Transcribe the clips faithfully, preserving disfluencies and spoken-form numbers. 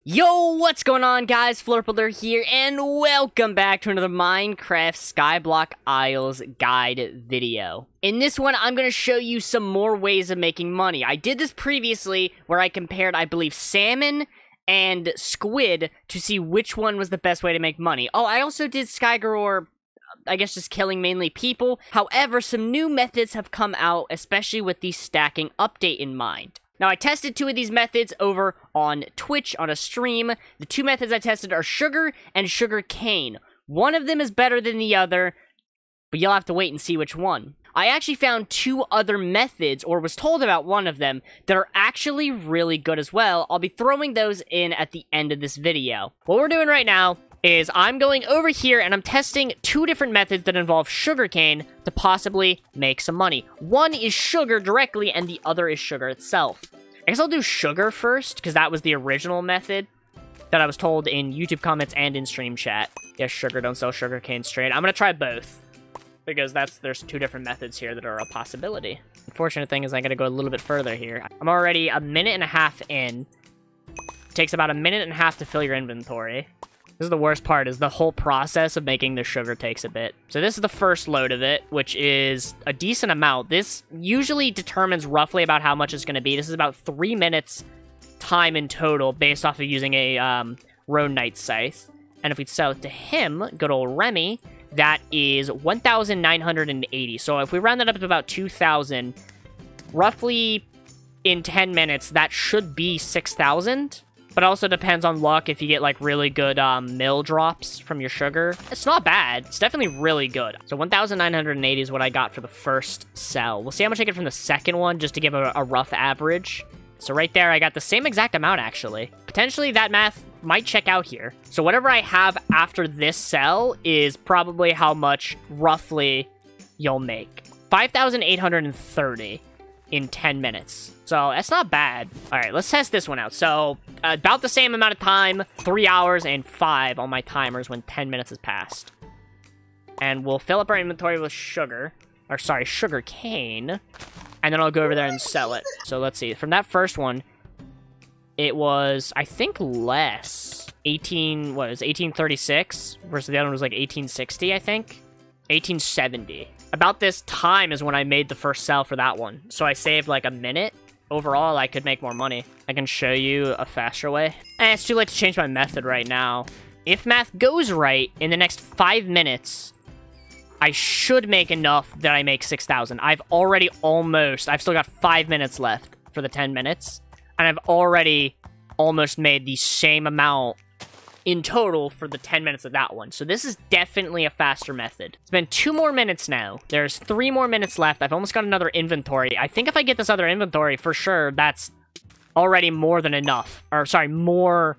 Yo, what's going on, guys? Flurpledur here, and welcome back to another Minecraft Skyblock Isles guide video. In this one, I'm going to show you some more ways of making money. I did this previously, where I compared, I believe, salmon and squid to see which one was the best way to make money. Oh, I also did Skygirl, or I guess just killing mainly people. However, some new methods have come out, especially with the stacking update in mind. Now, I tested two of these methods over on Twitch on a stream. The two methods I tested are sugar and sugar cane. One of them is better than the other, but you'll have to wait and see which one. I actually found two other methods, or was told about one of them, that are actually really good as well. I'll be throwing those in at the end of this video. What we're doing right now is I'm going over here and I'm testing two different methods that involve sugarcane to possibly make some money. One is sugar directly, and the other is sugar itself. I guess I'll do sugar first, because that was the original method that I was told in YouTube comments and in stream chat. Yeah, sugar, don't sell sugarcane straight. I'm gonna try both, because that's there's two different methods here that are a possibility. Unfortunate thing is I gotta go a little bit further here. I'm already a minute and a half in. It takes about a minute and a half to fill your inventory. This is the worst part, is the whole process of making the sugar takes a bit. So this is the first load of it, which is a decent amount. This usually determines roughly about how much it's going to be. This is about three minutes time in total based off of using a um, Road Knight scythe. And if we sell it to him, good old Remy, that is one thousand nine hundred eighty. So if we round that up to about two thousand, roughly in ten minutes, that should be six thousand. But it also depends on luck if you get, like, really good um, mill drops from your sugar. It's not bad. It's definitely really good. So one thousand nine hundred eighty is what I got for the first sell. We'll see how much I get from the second one, just to give a, a rough average. So right there, I got the same exact amount, actually. Potentially, that math might check out here. So whatever I have after this sell is probably how much, roughly, you'll make. five thousand eight hundred thirty in ten minutes. So that's not bad. All right, let's test this one out. So uh, about the same amount of time, three hours and five on my timers when ten minutes has passed. And we'll fill up our inventory with sugar, or sorry, sugar cane, and then I'll go over there and sell it. So let's see, from that first one, it was, I think, less. eighteen, what, it was eighteen thirty-six versus the other one was like eighteen sixty, I think. eighteen seventy. About this time is when I made the first sell for that one. So I saved like a minute. Overall, I could make more money. I can show you a faster way. Eh, it's too late to change my method right now. If math goes right, in the next five minutes, I should make enough that I make six thousand. I've already almost, I've still got five minutes left for the ten minutes. And I've already almost made the same amount in total for the ten minutes of that one. So this is definitely a faster method. It's been two more minutes now. There's three more minutes left. I've almost got another inventory. I think if I get this other inventory, for sure, that's already more than enough. Or, sorry, more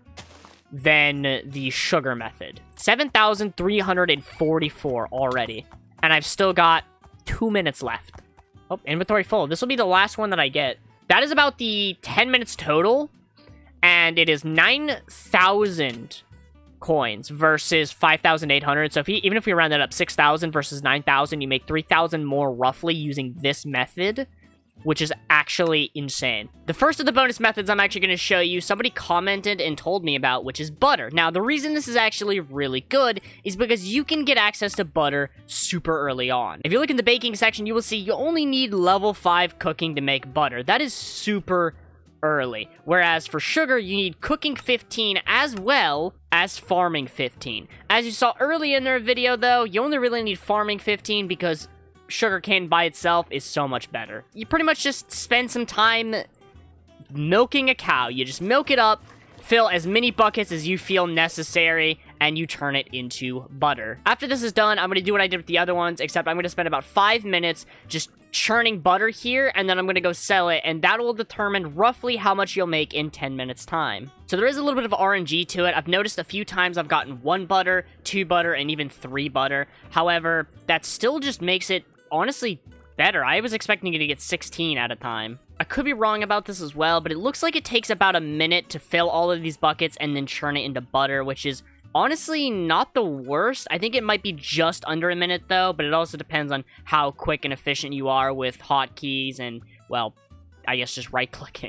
than the sugar method. seven thousand three hundred forty-four already. And I've still got two minutes left. Oh, inventory full. This will be the last one that I get. That is about the ten minutes total. And it is nine thousand coins versus five thousand eight hundred. So if he, even if we round that up, six thousand versus nine thousand, you make three thousand more roughly using this method, which is actually insane. The first of the bonus methods I'm actually going to show you, somebody commented and told me about, which is butter. Now, the reason this is actually really good is because you can get access to butter super early on. If you look in the baking section, you will see you only need level five cooking to make butter. That is super early. Whereas for sugar, you need cooking fifteen as well as farming fifteen. As you saw early in their video, though, you only really need farming fifteen because sugarcane by itself is so much better. You pretty much just spend some time milking a cow. You just milk it up, fill as many buckets as you feel necessary, and you turn it into butter. After this is done, I'm going to do what I did with the other ones, except I'm going to spend about five minutes just churning butter here, and then I'm going to go sell it, and that will determine roughly how much you'll make in ten minutes time. So there is a little bit of R N G to it. I've noticed a few times I've gotten one butter, two butter, and even three butter. However, that still just makes it, honestly, better. I was expecting you to get sixteen at a time. I could be wrong about this as well, but it looks like it takes about a minute to fill all of these buckets and then churn it into butter, which is honestly not the worst. I think it might be just under a minute, though, but it also depends on how quick and efficient you are with hotkeys and, well, I guess just right-clicking.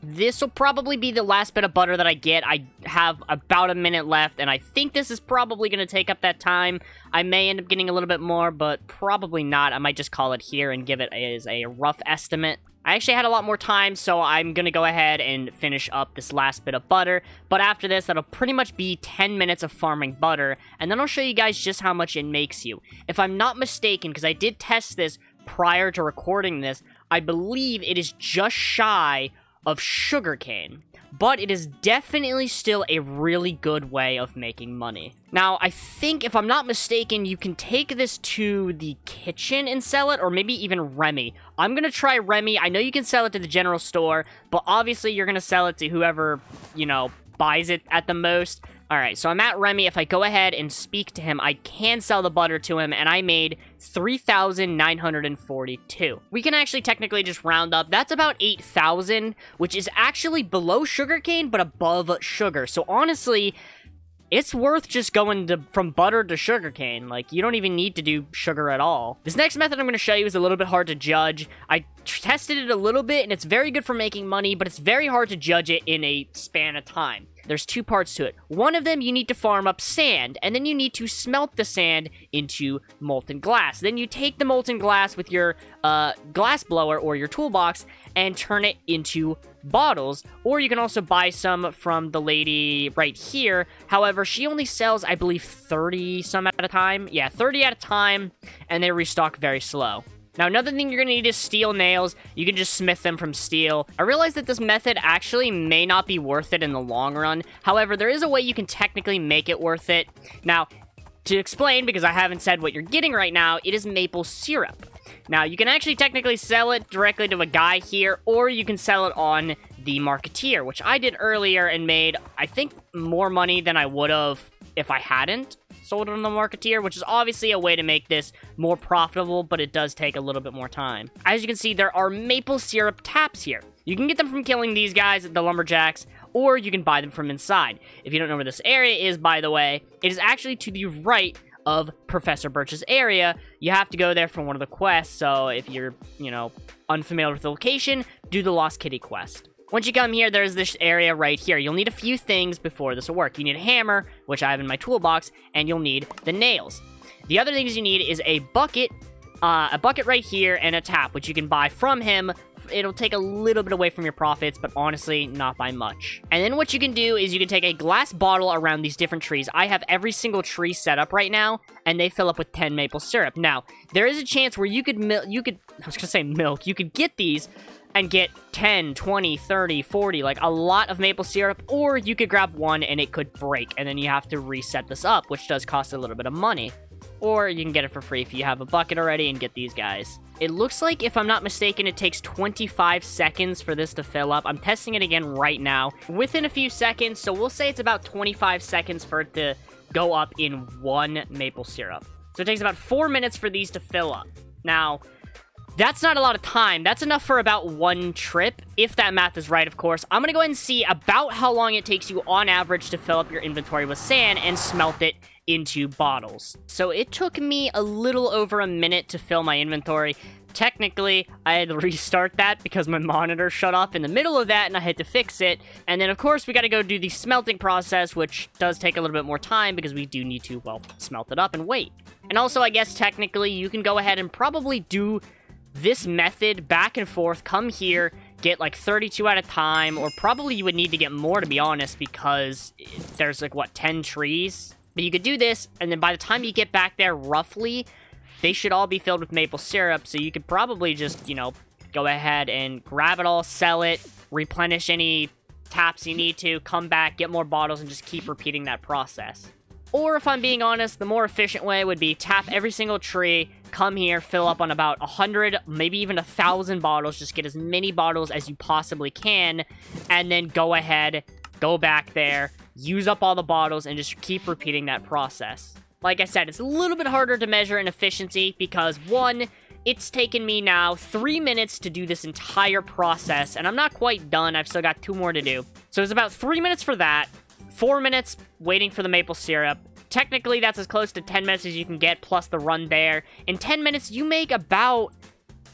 This will probably be the last bit of butter that I get. I have about a minute left, and I think this is probably going to take up that time. I may end up getting a little bit more, but probably not. I might just call it here and give it as a rough estimate. I actually had a lot more time, so I'm going to go ahead and finish up this last bit of butter. But after this, that'll pretty much be ten minutes of farming butter, and then I'll show you guys just how much it makes you. If I'm not mistaken, because I did test this prior to recording this, I believe it is just shy of sugarcane, but it is definitely still a really good way of making money. Now, I think, if I'm not mistaken, you can take this to the kitchen and sell it, or maybe even Remy. I'm gonna try Remy. I know you can sell it to the general store, but obviously you're gonna sell it to whoever, you know, buys it at the most. Alright, so I'm at Remy. If I go ahead and speak to him, I can sell the butter to him, and I made three thousand nine hundred forty-two. We can actually technically just round up. That's about eight thousand, which is actually below sugarcane, but above sugar. So honestly, it's worth just going to, from butter to sugarcane. Like, you don't even need to do sugar at all. This next method I'm going to show you is a little bit hard to judge. I tested it a little bit, and it's very good for making money, but it's very hard to judge it in a span of time. There's two parts to it. One of them, you need to farm up sand, and then you need to smelt the sand into molten glass. Then you take the molten glass with your uh, glass blower or your toolbox and turn it into bottles, or you can also buy some from the lady right here. However, she only sells, I believe, thirty some at a time. Yeah, thirty at a time, and they restock very slow. Now, another thing you're going to need is steel nails. You can just smith them from steel. I realize that this method actually may not be worth it in the long run. However, there is a way you can technically make it worth it. Now, to explain, because I haven't said what you're getting right now, it is maple syrup. Now, you can actually technically sell it directly to a guy here, or you can sell it on the marketeer, which I did earlier and made, I think, more money than I would have if I hadn't sold it on the marketeer, which is obviously a way to make this more profitable, but it does take a little bit more time. As you can see, there are maple syrup taps here. You can get them from killing these guys, the lumberjacks, or you can buy them from inside. If you don't know where this area is, by the way, it is actually to the right of Professor Birch's area. You have to go there for one of the quests, so if you're, you know, unfamiliar with the location, do the Lost Kitty quest. Once you come here, there's this area right here. You'll need a few things before this will work. You need a hammer, which I have in my toolbox, and you'll need the nails. The other things you need is a bucket, uh, a bucket right here, and a tap, which you can buy from him. It'll take a little bit away from your profits, but honestly, not by much. And then what you can do is you can take a glass bottle around these different trees. I have every single tree set up right now, and they fill up with ten maple syrup. Now, there is a chance where you could, mil you could, I was gonna say milk, you could get these and get ten, twenty, thirty, forty, like a lot of maple syrup, or you could grab one and it could break, and then you have to reset this up, which does cost a little bit of money. Or you can get it for free if you have a bucket already and get these guys. It looks like, if I'm not mistaken, it takes twenty-five seconds for this to fill up. I'm testing it again right now. Within a few seconds, so we'll say it's about twenty-five seconds for it to go up in one maple syrup. So it takes about four minutes for these to fill up. Now, that's not a lot of time. That's enough for about one trip, if that math is right, of course. I'm going to go ahead and see about how long it takes you on average to fill up your inventory with sand and smelt it into bottles. So it took me a little over a minute to fill my inventory. Technically, I had to restart that because my monitor shut off in the middle of that and I had to fix it. And then, of course, we got to go do the smelting process, which does take a little bit more time because we do need to, well, smelt it up and wait. And also, I guess, technically, you can go ahead and probably do this method back and forth, come here, get like thirty-two at a time, or probably you would need to get more, to be honest, because there's like, what, ten trees? But you could do this, and then by the time you get back there, roughly, they should all be filled with maple syrup, so you could probably just, you know, go ahead and grab it all, sell it, replenish any taps you need to, come back, get more bottles, and just keep repeating that process. Or, if I'm being honest, the more efficient way would be tap every single tree, come here, fill up on about one hundred, maybe even one thousand bottles, just get as many bottles as you possibly can, and then go ahead, go back there, use up all the bottles, and just keep repeating that process. Like I said, it's a little bit harder to measure in efficiency because, one, it's taken me now three minutes to do this entire process, and I'm not quite done. I've still got two more to do. So it's about three minutes for that, four minutes waiting for the maple syrup. Technically, that's as close to ten minutes as you can get, plus the run there. In ten minutes, you make about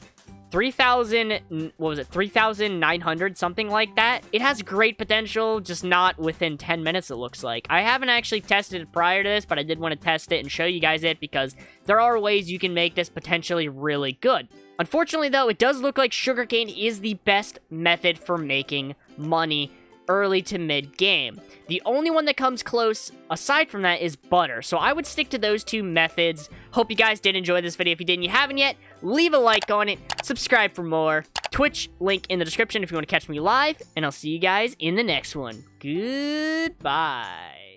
three thousand, what was it, three thousand nine hundred, something like that. It has great potential, just not within ten minutes, it looks like. I haven't actually tested it prior to this, but I did want to test it and show you guys it because there are ways you can make this potentially really good. Unfortunately, though, it does look like sugarcane is the best method for making money early to mid-game. The only one that comes close, aside from that, is butter. So I would stick to those two methods. Hope you guys did enjoy this video. If you did and you haven't yet, leave a like on it, subscribe for more. Twitch link in the description if you want to catch me live, and I'll see you guys in the next one. Goodbye.